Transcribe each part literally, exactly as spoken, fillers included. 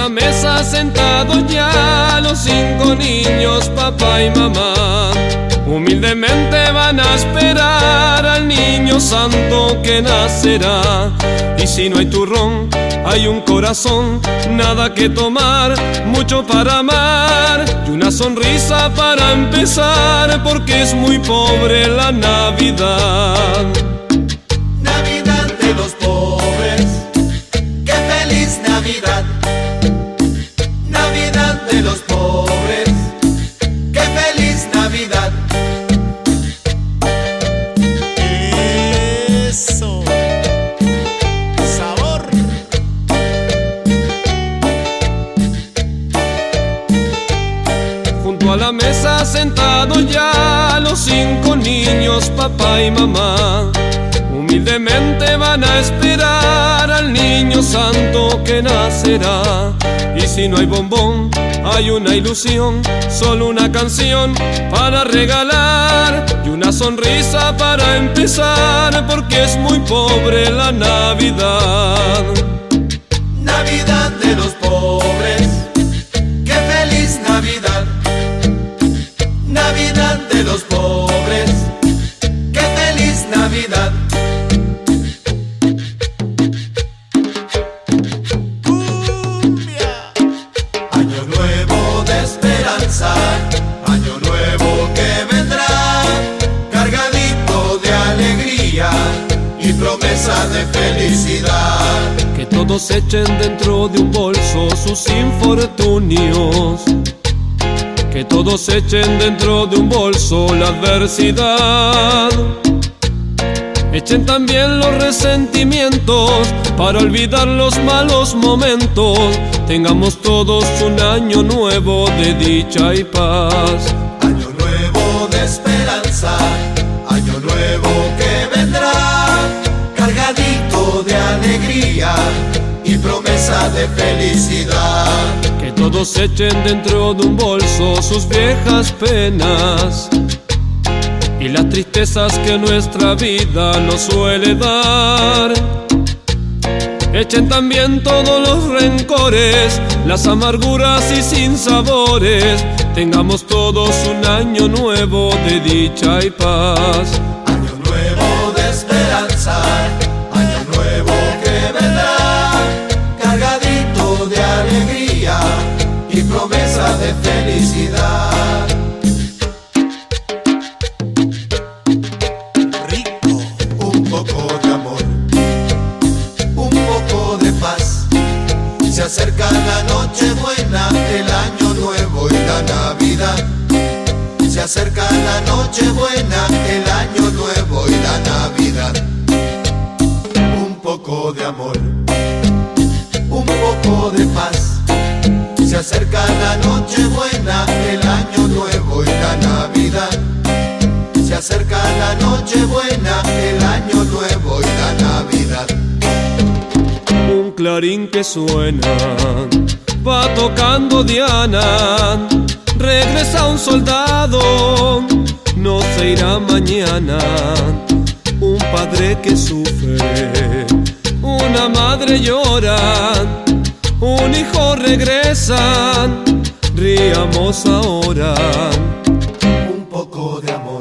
la mesa sentados ya los cinco niños, papá y mamá. Humildemente van a esperar al niño santo que nacerá. Y si no hay turrón, hay un corazón, nada que tomar, mucho para amar y una sonrisa para empezar, porque es muy pobre la Navidad. Navidad de los pobres, qué feliz Navidad. Navidad de los pobres, qué feliz Navidad. Eso, sabor. Junto a la mesa sentados ya los cinco niños, papá y mamá. Humildemente van a esperar al niño santo que nacerá. Y si no hay bombón, hay una ilusión, solo una canción para regalar y una sonrisa para empezar, porque es muy pobre la Navidad. Navidad de los pobres, qué feliz Navidad. Navidad de los pobres, qué feliz Navidad. Año nuevo de esperanza, año nuevo que vendrá, cargadito de alegría y promesa de felicidad. Que todos echen dentro de un bolso sus infortunios, que todos echen dentro de un bolso la adversidad. Echen también los resentimientos para olvidar los malos momentos. Tengamos todos un año nuevo de dicha y paz. Año nuevo de esperanza, año nuevo que vendrá, cargadito de alegría y promesa de felicidad. Que todos echen dentro de un bolso sus viejas penas y las tristezas que nuestra vida nos suele dar. Echen también todos los rencores, las amarguras y sinsabores. Tengamos todos un año nuevo de dicha y paz. Año nuevo de esperanza, año nuevo que vendrá, cargadito de alegría y promesa de felicidad. Un poco de amor, un poco de paz. Se acerca la noche buena, el año nuevo y la Navidad. Se acerca la noche buena, el año nuevo y la Navidad. Un poco de amor, un poco de paz. Se acerca la noche buena, el año nuevo y la Navidad. Se acerca la noche buena, el año nuevo y la Navidad. Un clarín que suena, va tocando Diana. Regresa un soldado, no se irá mañana. Un padre que sufre, una madre llora, un hijo regresa, riamos ahora. Un poco de amor,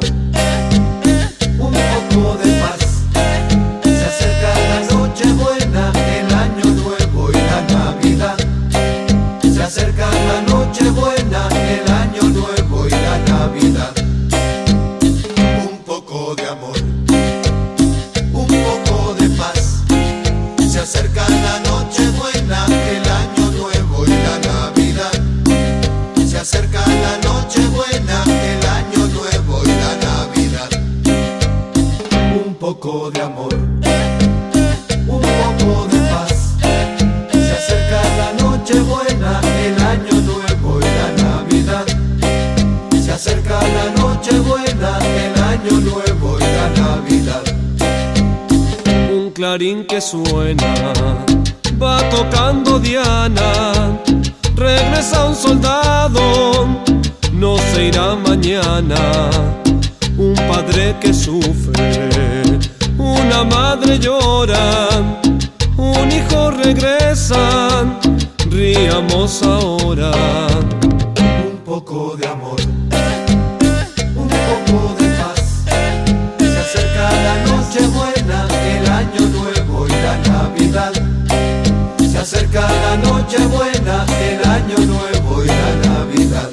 un poco de paz. Se acerca la noche buena, el año nuevo y la Navidad. Se acerca la noche buena, el año nuevo y la Navidad. Un poco de amor, un poco de paz. Se acerca la noche buena, el año nuevo y la Navidad. Se acerca la noche buena, el año nuevo y la Navidad. Un poco de amor, un poco de paz. Se acerca la noche buena, el año nuevo y la Navidad. Se acerca la noche buena, el año nuevo y la Navidad. Un clarín que suena, va tocando Diana. Regresa un soldado, no se irá mañana. Un padre que sufre, una madre llora, un hijo regresa, ríe teníamos ahora. Un poco de amor, un poco de paz. Se acerca la noche buena, el año nuevo y la Navidad. Se acerca la noche buena, el año nuevo y la Navidad.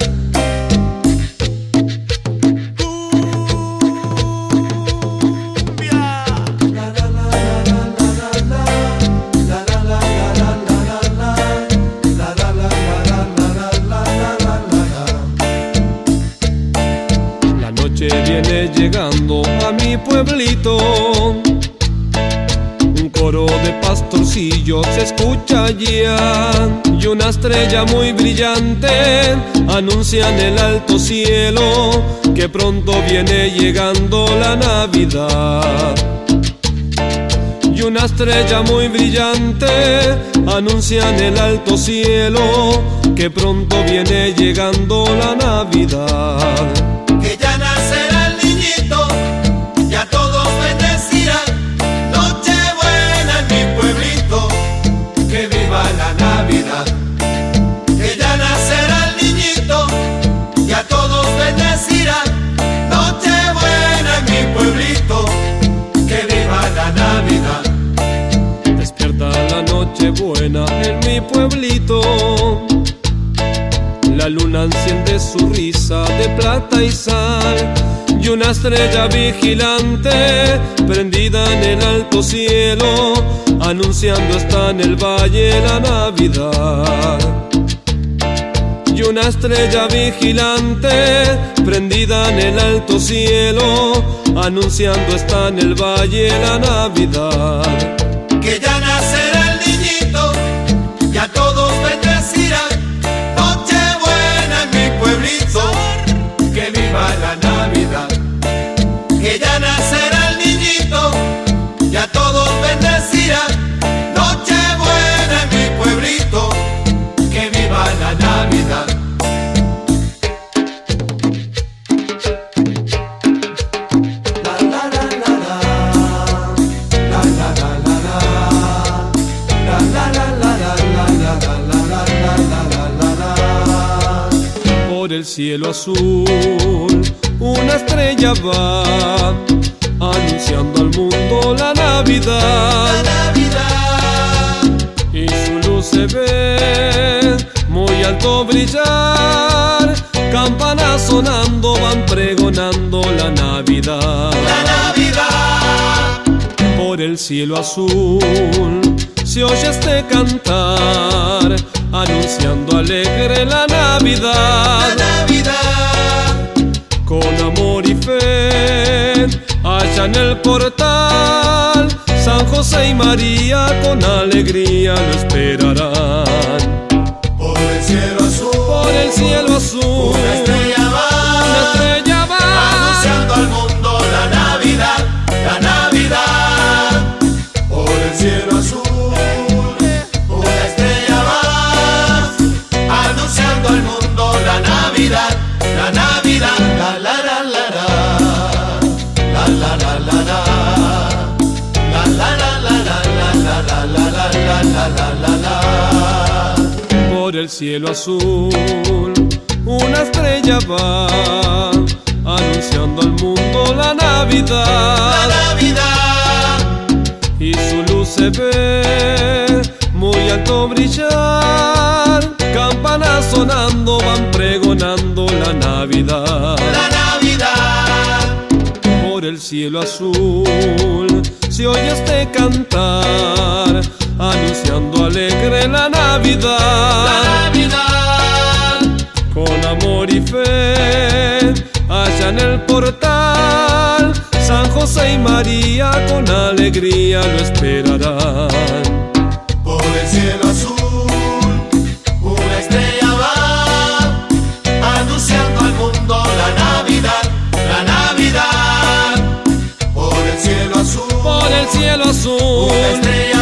La noche viene llegando a mi pueblito. Un coro de pastorcillos se escucha allá, y una estrella muy brillante anuncia en el alto cielo que pronto viene llegando la Navidad. Y una estrella muy brillante anuncia en el alto cielo que pronto viene llegando la Navidad. Que ya nacerá el niñito, ya todos bendecirán. Nochebuena en mi pueblito, que viva la Navidad. Que ya nacerá el niñito, ya todos bendecirán. Nochebuena en mi pueblito, que viva la Navidad. Despierta la noche buena en mi pueblito. La luna enciende su risa de plata y sal, y una estrella vigilante prendida en el alto cielo anunciando está en el valle la Navidad. Y una estrella vigilante prendida en el alto cielo anunciando está en el valle la Navidad. Que ya nacerá el niñito, ya todos bendecirán. Nochebuena en mi pueblito, que viva la Navidad. Que ya nacerá el niñito, ya todos bendecirán. Nochebuena en mi pueblito, que viva la Navidad. Por el cielo azul una estrella va anunciando al mundo la Navidad. La Navidad. Y su luz se ve muy alto brillar, campanas sonando van pregonando la Navidad. La Navidad. Por el cielo azul se oye este cantar anunciando alegre la Navidad. La Navidad. Con amor y fe allá en el portal San José y María con alegría lo esperarán. Por el cielo azul, Por el cielo azul una estrella va, una estrella va anunciando al mundo la Navidad, la Navidad. Por el cielo azul, una estrella va, anunciando al mundo la Navidad, la Navidad. La la la la la, la la la la la, la la la la la la la la la la la la la. Por el cielo azul una estrella va anunciando al mundo la Navidad. La Navidad. Y su luz se ve muy alto brillar, campanas sonando van pregonando la Navidad. La Navidad. Por el cielo azul se oye este cantar anunciando alegre la Navidad. La Navidad. Con amor y fe allá en el portal San José y María con alegría lo esperarán. Por el cielo azul una estrella va, anunciando al mundo la Navidad, la Navidad. Por el cielo azul, Por el cielo azul una estrella